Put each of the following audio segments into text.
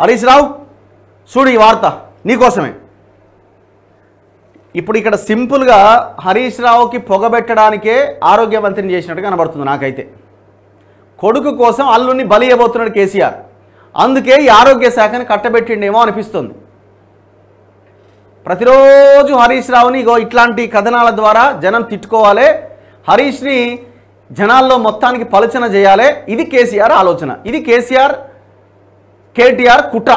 హరీష్ రావు చూడు ఈ వార్త నీకోసమే. ఇప్పుడు ఇక్కడ సింపుల్గా హరీష్ రావుకి పొగబెట్టడానికే ఆరోగ్య మంత్రిని చేసినట్టు కనబడుతుంది నాకైతే. కొడుకు కోసం అల్లుని బలి ఇవ్వబోతున్నాడు కేసీఆర్. అందుకే ఈ ఆరోగ్య శాఖని కట్టబెట్టిండేమో అనిపిస్తుంది. ప్రతిరోజు హరీష్ రావుని ఇగో ఇట్లాంటి కథనాల ద్వారా జనం తిట్టుకోవాలి, హరీష్ని జనాల్లో మొత్తానికి పలచన చేయాలి. ఇది కేసీఆర్ ఆలోచన, ఇది కేటీఆర్ కుట్ర.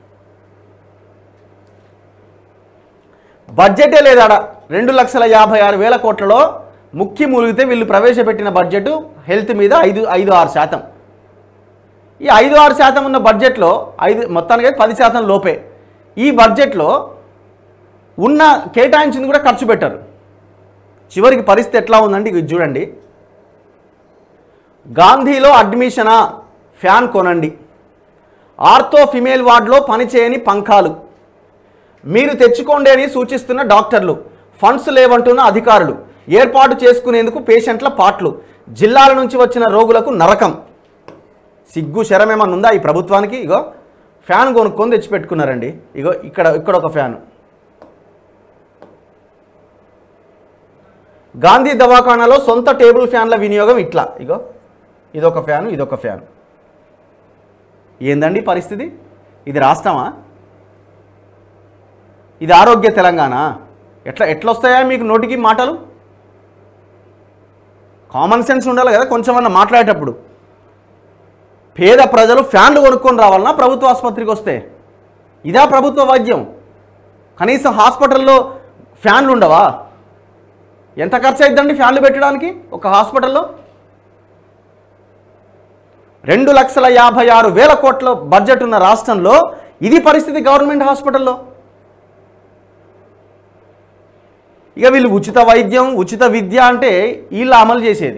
బడ్జెటే లేదాడ 2,56,000 కోట్లలో ముక్కి మూలిగితే వీళ్ళు ప్రవేశపెట్టిన బడ్జెట్ హెల్త్ మీద 5-6%. ఈ 5-6% ఉన్న బడ్జెట్లో మొత్తానికి 10% లోపే. ఈ బడ్జెట్లో ఉన్న కేటాయించింది కూడా ఖర్చు పెట్టారు. చివరికి పరిస్థితి ఎట్లా ఉందండి ఇది చూడండి. గాంధీలో అడ్మిషనా, ఫ్యాన్ కొనండి. ఆర్థో ఫిమేల్ వార్డులో పనిచేయని పంఖాలు, మీరు తెచ్చుకోండి అని సూచిస్తున్న డాక్టర్లు, ఫండ్స్ లేవంటున్న అధికారులు, ఏర్పాటు చేసుకునేందుకు పేషెంట్ల పాట్లు, జిల్లాల నుంచి వచ్చిన రోగులకు నరకం. సిగ్గు శరమేమన్నా ఉందా ఈ ప్రభుత్వానికి? ఇగో ఫ్యాన్ కొనుక్కొని తెచ్చిపెట్టుకున్నారండి. ఇగో ఇక్కడ ఒక ఫ్యాను. గాంధీ దవాఖానాలో సొంత టేబుల్ ఫ్యాన్ల వినియోగం ఇట్లా. ఇగో ఇదొక ఫ్యాను, ఇదొక ఫ్యాను. ఏందండి పరిస్థితి? ఇది రాష్ట్రమా? ఇది ఆరోగ్య తెలంగాణ? ఎట్లొస్తాయా మీకు నోటికి మాటలు? కామన్ సెన్స్ ఉండాలి కదా కొంచెమన్నా మాట్లాడేటప్పుడు. పేద ప్రజలు ఫ్యాన్లు కొనుక్కొని రావాలన్నా ప్రభుత్వ ఆసుపత్రికి వస్తే? ఇదా ప్రభుత్వ వైద్యం? కనీసం హాస్పిటల్లో ఫ్యాన్లు ఉండవా? ఎంత ఖర్చు అయిద్దండి ఫ్యాన్లు పెట్టడానికి ఒక హాస్పిటల్లో? 2,56,000 కోట్ల బడ్జెట్ ఉన్న రాష్ట్రంలో ఇది పరిస్థితి గవర్నమెంట్ హాస్పిటల్లో. ఇక వీళ్ళు ఉచిత వైద్యం, ఉచిత విద్య అంటే వీళ్ళు అమలు చేసేది.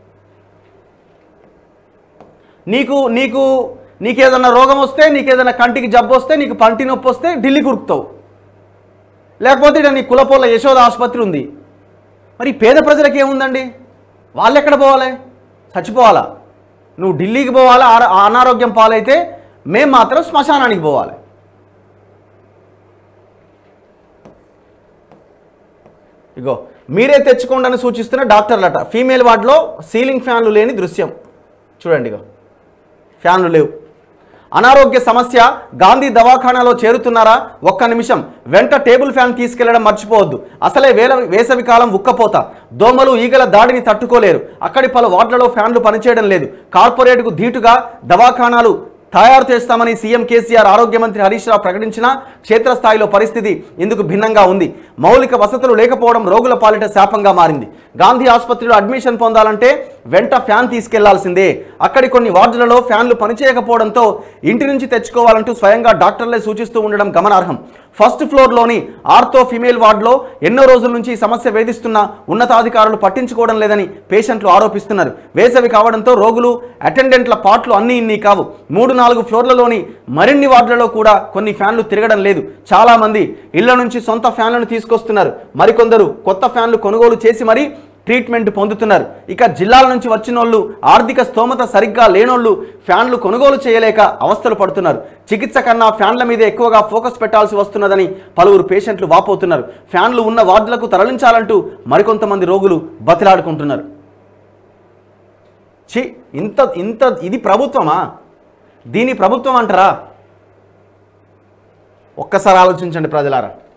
నీకేదన్నా రోగం వస్తే, నీకేదైనా కంటికి జబ్బు వస్తే, నీకు పంటి నొప్పి వస్తే ఢిల్లీ కురుకుతావు. లేకపోతే ఇక్కడ నీ కులపోల యశోద ఆసుపత్రి ఉంది. మరి పేద ప్రజలకు ఏముందండి? వాళ్ళు ఎక్కడ పోవాలి? చచ్చిపోవాలా? నువ్వు ఢిల్లీకి పోవాలా అనారోగ్యం పాలైతే, మేము మాత్రం శ్మశానానికి పోవాలి. ఇగో మీరే తెచ్చుకోండి అని సూచిస్తున్న డాక్టర్లట. ఫీమేల్ వార్డులో సీలింగ్ ఫ్యాన్లు లేని దృశ్యం చూడండి. ఇగో ఫ్యాన్లు లేవు. అనారోగ్య సమస్య, గాంధీ దవాఖానాలో చేరుతున్నారా? ఒక్క నిమిషం, వెంట టేబుల్ ఫ్యాన్ తీసుకెళ్లడం మర్చిపోవద్దు. అసలే వేసవి కాలం ఉక్కపోత, దోమలు ఈగల దాడిని తట్టుకోలేరు. అక్కడి పలు వార్డులలో ఫ్యాన్లు పనిచేయడం లేదు. కార్పొరేట్కు ధీటుగా దవాఖానాలు తయారు చేస్తామని సీఎం కేసీఆర్, ఆరోగ్య మంత్రి హరీష్ రావు ప్రకటించినా క్షేత్రస్థాయిలో పరిస్థితి ఇందుకు భిన్నంగా ఉంది. మౌలిక వసతులు లేకపోవడం రోగుల పాలిట శాపంగా మారింది. గాంధీ ఆసుపత్రిలో అడ్మిషన్ పొందాలంటే వెంట ఫ్యాన్ తీసుకెళ్లాల్సిందే. అక్కడి కొన్ని వార్డులలో ఫ్యాన్లు పనిచేయకపోవడంతో ఇంటి నుంచి తెచ్చుకోవాలంటూ స్వయంగా డాక్టర్లే సూచిస్తూ ఉండడం గమనార్హం. ఫస్ట్ ఫ్లోర్లోని ఆర్థో ఫిమేల్ వార్డులో ఎన్నో రోజుల నుంచి సమస్య వేధిస్తున్న ఉన్నతాధికారులు పట్టించుకోవడం లేదని పేషెంట్లు ఆరోపిస్తున్నారు. వేసవి కావడంతో రోగులు, అటెండెంట్ల పాట్లు అన్నీ ఇన్ని కావు. 3-4 ఫ్లోర్లలోని మరిన్ని వార్డులలో కూడా కొన్ని ఫ్యాన్లు తిరగడం లేదు. చాలామంది ఇళ్ల నుంచి సొంత ఫ్యాన్లను తీసుకొస్తున్నారు. మరికొందరు కొత్త ఫ్యాన్లు కొనుగోలు చేసి మరీ ట్రీట్మెంట్ పొందుతున్నారు. ఇక జిల్లాల నుంచి వచ్చినోళ్ళు, ఆర్థిక స్తోమత సరిగ్గా లేనోళ్ళు ఫ్యాన్లు కొనుగోలు చేయలేక అవస్థలు పడుతున్నారు. చికిత్స కన్నా ఫ్యాన్ల మీద ఎక్కువగా ఫోకస్ పెట్టాల్సి వస్తున్నదని పలువురు పేషెంట్లు వాపోతున్నారు. ఫ్యాన్లు ఉన్న వార్డులకు తరలించాలంటూ మరికొంతమంది రోగులు బతిలాడుకుంటున్నారు. ఇది ప్రభుత్వమా? దీని ప్రభుత్వం అంటారా? ఒక్కసారి ఆలోచించండి ప్రజలారా.